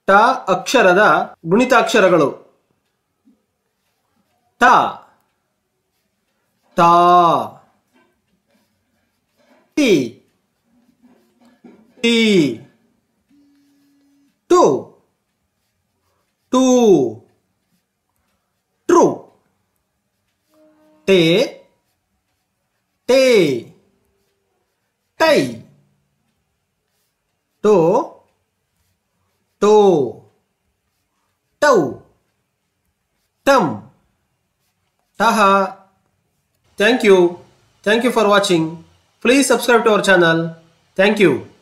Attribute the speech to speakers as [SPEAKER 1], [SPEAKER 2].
[SPEAKER 1] ಟ ಅಕ್ಷರದ ಗುಣಿತಾಕ್ಷರಗಳು. ಟ ತಾ ಟಿ ಟಿ ಟು ಟೂ ಟ್ರೂ ಟೇ ಟೇ ಟೈ ಟೋ ಟೋ ಟೌ ಟಮ್ ಟಹ. Thank you for watching. Please subscribe to our channel. Thank you.